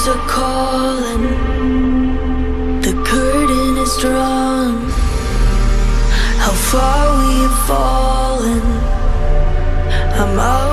Stars are calling, the curtain is drawn. How far we have fallen, I'm out